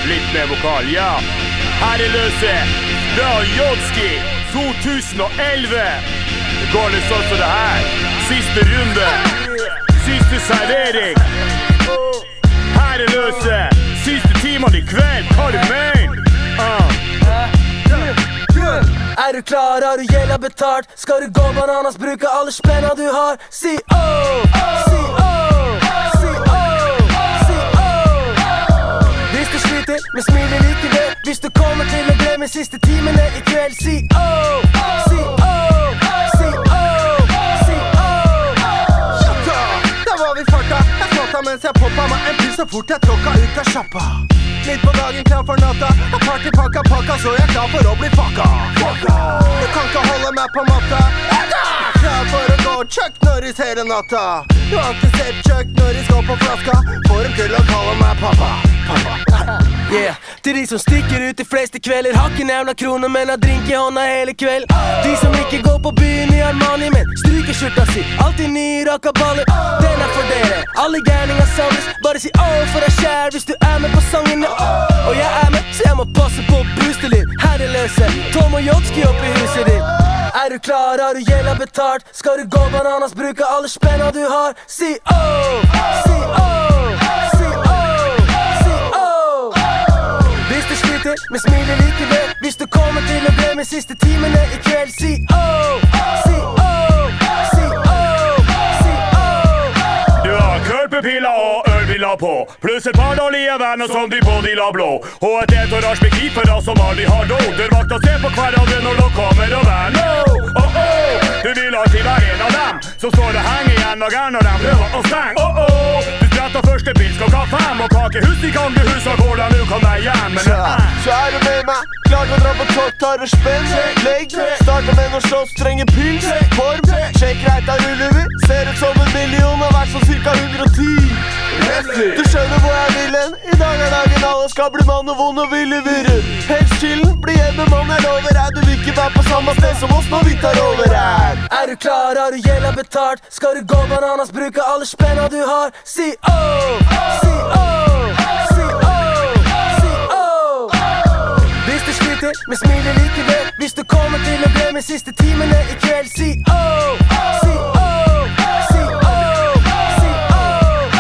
Litt mer vokal, ja. Herreløse fra Jodski 2011. Det går litt sånn som det her. Siste runde, siste servering. Herreløse, siste timen i kveld. Hva du mener? Er du klar, har du gjelda betalt? Skal du gå bananas, bruke alle spenna du har? Si oh, si oh, si oh, si oh. Hvis du sliter, men smiler likevel. Hvis du kommer til å glemme siste timene i kveld. Si oh, si oh, si oh, si oh. Jatta, da var vi farta. Jeg flåta mens jeg poppa meg en pils så fort jeg tråkka ut av sjappa. Midt på dagen, klar for natta. Har partypakka pakka, så jeg er klar for å bli fucka. Du kan ikke holde meg på matta. Klar for å gå Chuck Norris hele natta. Du har ikke sett Chuck Norris gå på flaska. Får dem til å kalle meg pappa. Yeah, til de som stikker ut de fleste kvelder. Har ikke nevna kroner, men har drink i hånda hele kveld. De som ikke går på byen i Armani, men stryker skjorta si. Alltid nye rakaballer. Den er for dere, alle gærninger samles. Bare si oh for deg sjæl hvis du er med på sangene. Og jeg er med, så jeg må passe på å booste litt. Herreløse, Tom og Jodski opp i huset ditt. Er du klar, har du gjelda betalt? Skal du gå bananas, bruke alle spenna du har? Si oh, si oh, si oh, si oh. Hvis du sliter, men smiler likevel. Hvis du kommer til å glemme siste timene i kveld. Si oh, si oh, si oh, si oh. Du har kølpepiller og ølbiler på, pluss et par dårlige venner som de både la blå. Og et entourage med keepere som aldri har do. Dørvakta ser på hverandre når de kommer og venner. Oh, oh, du vil alltid være en av dem som står og henger igjen og gærn når de prøver å stenge. Oh, oh, du spretter første pils klokka 5 og kakehus i Kangehus og hvordan du kan deg hjem. Men så er du med meg, klart å dra på topp, tar og spenn. Legg, starter med noen slåss, trenger pils. Form, sjekk reit, da ruller vi. Ser ut som 1 million, har vært sånn cirka 110. Du skjønner hvor jeg vil hen. I dag er dagen alle skal bli mann og vond og ville virre. Helst chillen, bli hjemme mann, jeg lover deg. Du vil ikke være på samme sted som oss når vi tar over her. Er du klar, har du gjelda betalt? Skal du gå bananas, bruke alle spenna du har? Si oh, si oh, si oh, si oh. Hvis du sliter, men smiler likevel. Hvis du kommer til å glemme siste timene i kveld. Si oh, si oh, si oh, si oh.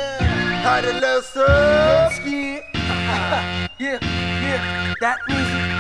Herreløse. Yeah, yeah, that music